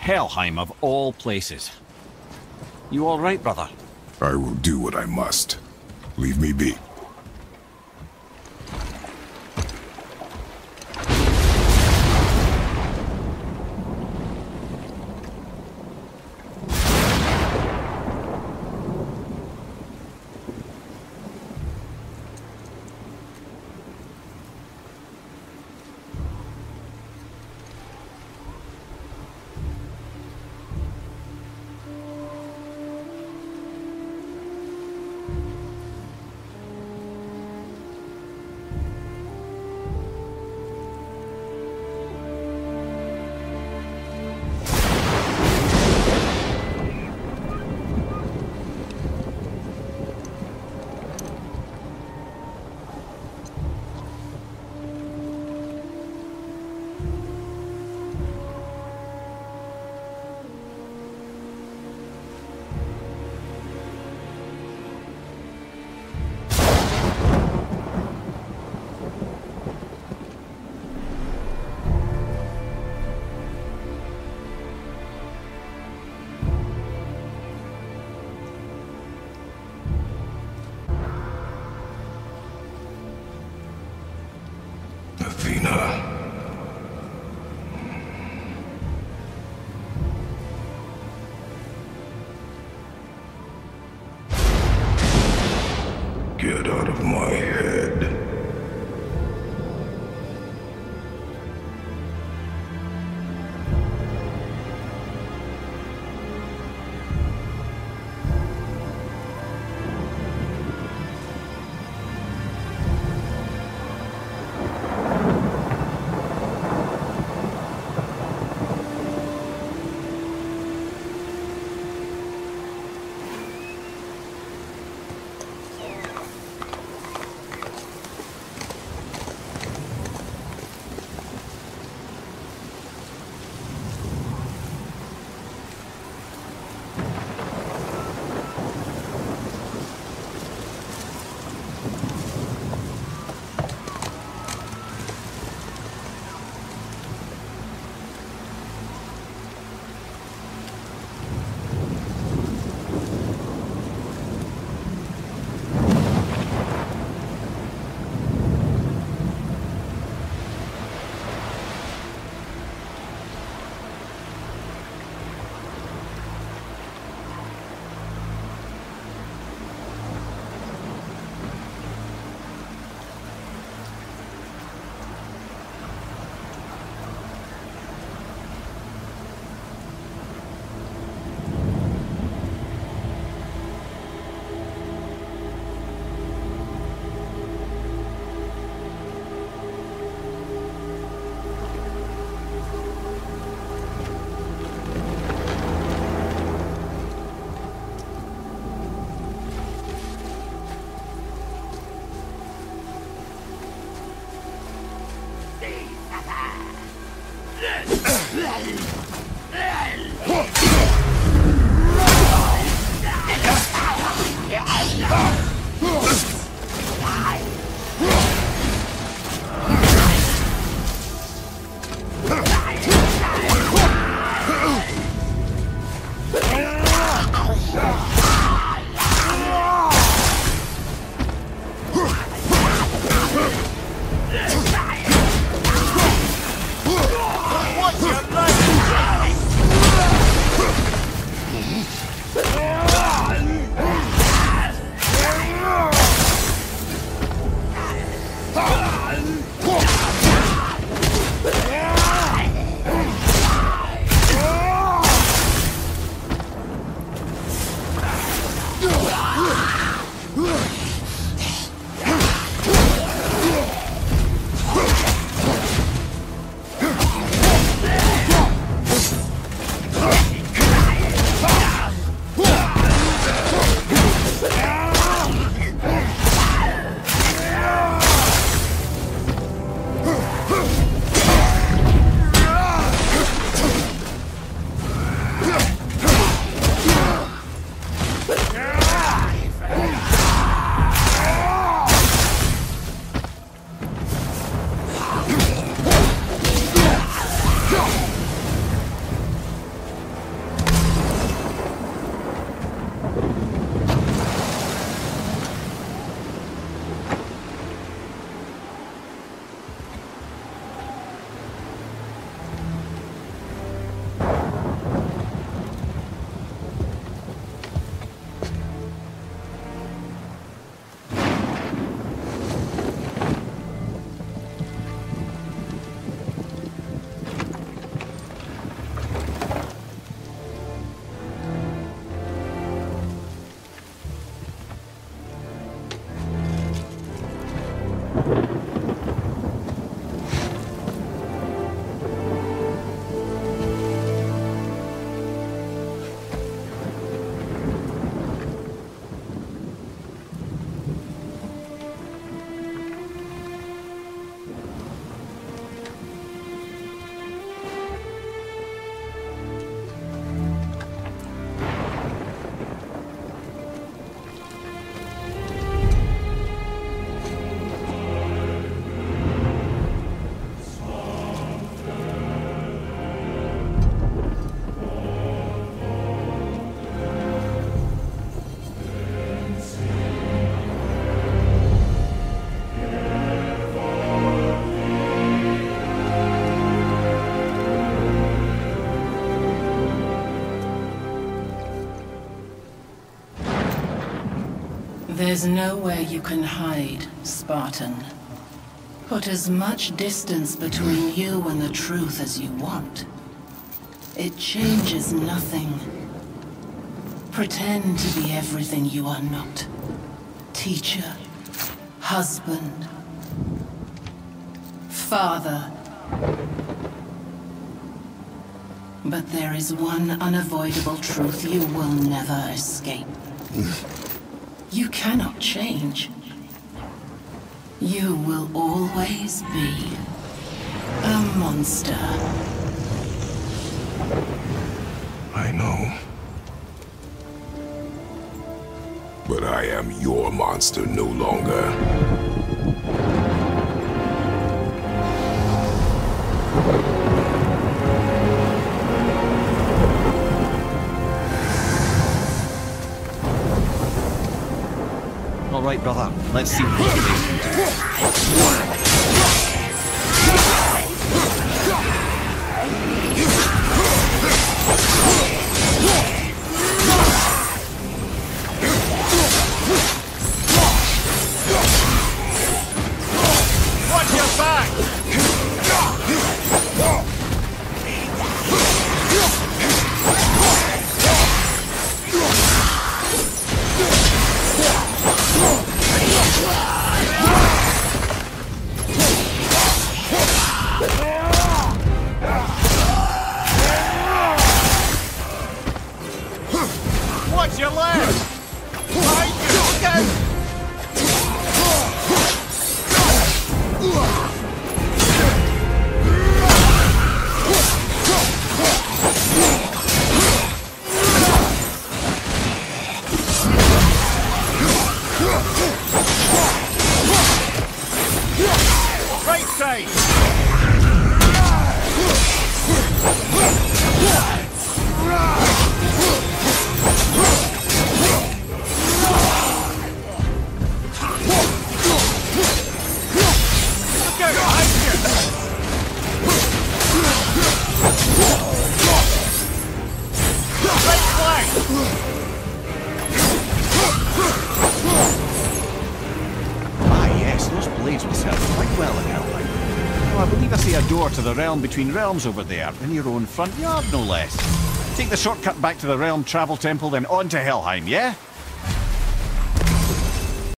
Helheim of all places. You all right, brother? I will do what I must. Leave me be. There's nowhere you can hide, Spartan. Put as much distance between you and the truth as you want. It changes nothing. Pretend to be everything you are not. Teacher, husband, father. But there is one unavoidable truth you will never escape. You cannot change. You will always be a monster. I know. But I am your monster no longer. All right, brother. Let's see what we can do. Watch your back! Watch your leg! Behind you! Look out! Right side! Look out behind you! Right flank! Ah, yes, those blades will serve quite well in Helheim. Oh, I believe I see a door to the realm between realms over there, in your own front yard, no less. Take the shortcut back to the realm travel temple, then on to Helheim, yeah?